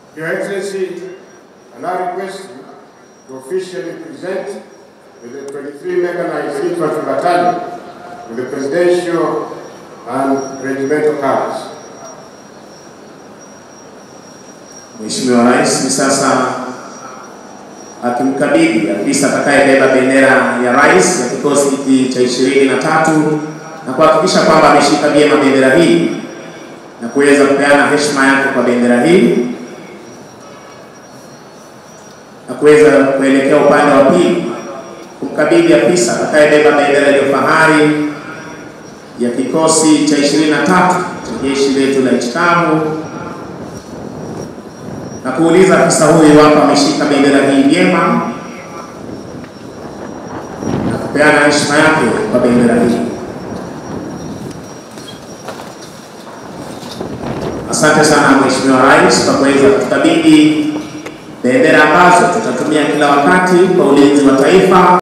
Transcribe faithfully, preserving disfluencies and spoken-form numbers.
Your Excellency, I now request you to officially present with the twenty-three Mechanized Infantry Battalion with the Presidential and Regimental colors. Mheshimiwa Rais ni sasa akimkabidhi afisa atakayebeba bendera ya Rais ya kikosi hiki cha ishirini na tatu na kuhakikisha kwamba ameshika vyema bendera hii na kuweza kupeana heshima yake kwa bendera hii na kuweza kuelekea upande wa pili kumkabidhi afisa atakayebeba bendera ya fahari ya kikosi cha ishirini na tatu cha jeshi letu la nchi kavu na kuuliza afisa huyu hapa ameshika bendera hii vyema na kupeana heshima yake kwa bendera hii. Asante sana Mheshimiwa Rais kwa kuweza kutukabidhi bendera ambazo tutatumia kila wakati kwa ulinzi wa taifa.